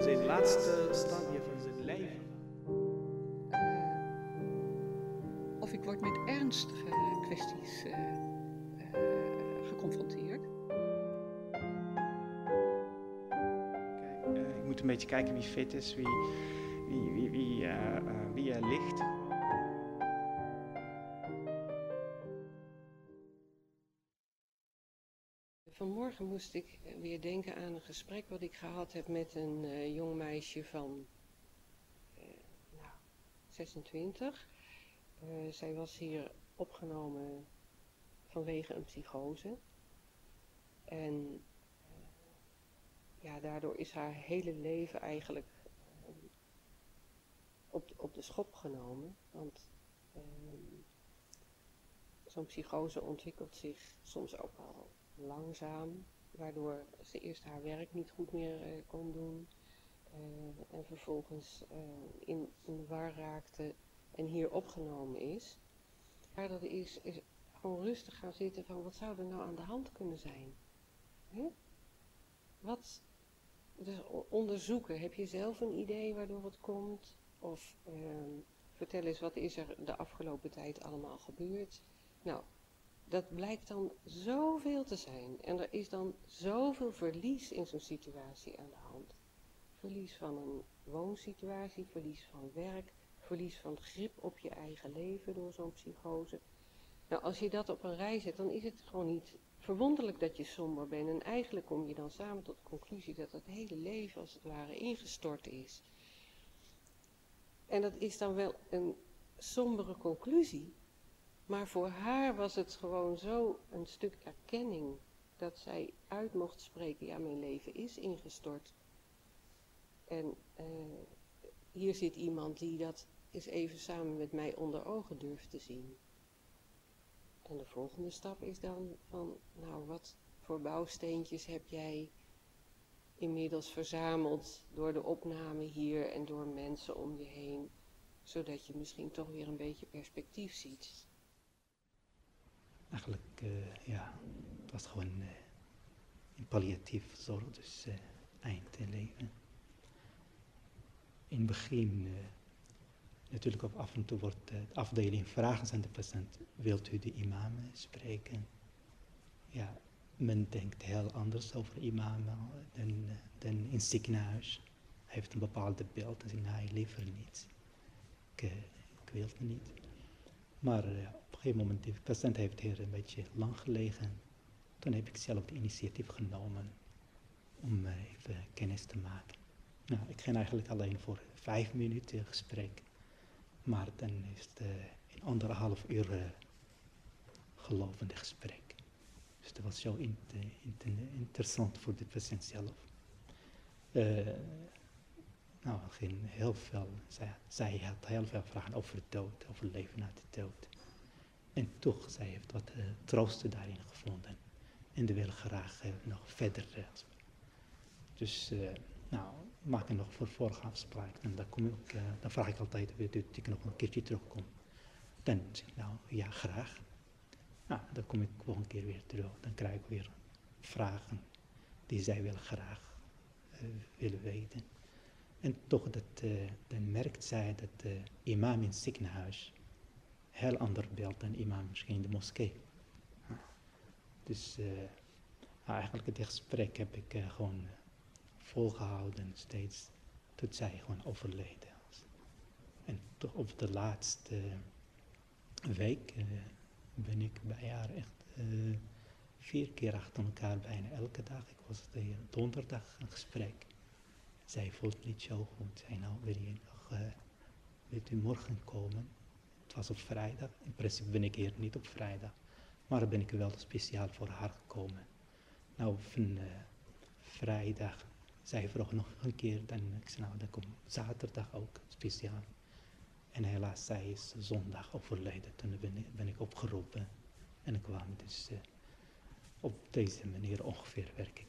zijn laatste stadium van zijn leven. Of ik word met ernstige kwesties geconfronteerd. Ik moet een beetje kijken wie fit is, wie er ligt. Vanmorgen moest ik weer denken aan een gesprek wat ik gehad heb met een jong meisje van 26. Zij was hier opgenomen vanwege een psychose. En daardoor is haar hele leven eigenlijk op de schop genomen. Want zo'n psychose ontwikkelt zich soms ook al langzaam, waardoor ze eerst haar werk niet goed meer kon doen en vervolgens in de war raakte en hier opgenomen is. Maar dat is gewoon rustig gaan zitten van wat zou er nou aan de hand kunnen zijn? Dus onderzoeken, heb je zelf een idee waardoor het komt? Of vertel eens, wat is er de afgelopen tijd allemaal gebeurd? Nou, dat blijkt dan zoveel te zijn. En er is dan zoveel verlies in zo'n situatie aan de hand. Verlies van een woonsituatie, verlies van werk, verlies van grip op je eigen leven door zo'n psychose. Nou, als je dat op een rij zet, dan is het gewoon niet verwonderlijk dat je somber bent. En eigenlijk kom je dan samen tot de conclusie dat het hele leven als het ware ingestort is. En dat is dan wel een sombere conclusie. Maar voor haar was het gewoon zo een stuk erkenning dat zij uit mocht spreken, ja, mijn leven is ingestort. En hier zit iemand die dat eens even samen met mij onder ogen durft te zien. En de volgende stap is dan van, nou, wat voor bouwsteentjes heb jij inmiddels verzameld door de opname hier en door mensen om je heen, zodat je misschien toch weer een beetje perspectief ziet. Eigenlijk, het was gewoon een palliatieve zorg, dus eind leven. In het begin, natuurlijk op af en toe wordt de afdeling vragen aan de patiënt, wilt u de imam spreken? Ja, men denkt heel anders over imam dan in het ziekenhuis. Hij heeft een bepaald beeld en zegt, nee, liever niet. Ik wil het niet. Maar op een gegeven moment, de patiënt heeft hier een beetje lang gelegen. Toen heb ik zelf de initiatief genomen om even kennis te maken. Nou, ik ging eigenlijk alleen voor 5 minuten gesprek. Maar dan is het een 1,5 uur gelovende gesprek. Dus dat was zo interessant voor de patiënt zelf. Ging heel veel, zij had heel veel vragen over de dood, over leven na de dood. En toch, zij heeft wat troosten daarin gevonden. En die wil graag nog verder. Dus, maak ik nog voor vorige afspraak. En dan vraag ik altijd, wilt u dat ik nog een keertje terugkom? Dan zeg ik, nou, ja, graag. Nou, dan kom ik nog een keer weer terug. Dan krijg ik weer vragen die zij wil graag willen weten. En toch, dan merkt zij dat de imam in het ziekenhuis heel ander beeld dan imam misschien in de moskee. Dus eigenlijk het gesprek heb ik gewoon volgehouden steeds tot zij gewoon overleden was. En toch op de laatste week ben ik bij haar echt 4 keer achter elkaar bijna elke dag. Ik was de donderdag een gesprek. Zij voelt niet zo goed. Zij nou, wilt u morgen komen? Het was op vrijdag. In principe ben ik hier niet op vrijdag. Maar dan ben ik wel speciaal voor haar gekomen. Nou, van vrijdag, zij vroeg nog een keer. Ik zei, nou, dan kom zaterdag ook speciaal. En helaas, zij is zondag overleden. Toen ben ik opgeroepen. En ik kwam dus op deze manier ongeveer werk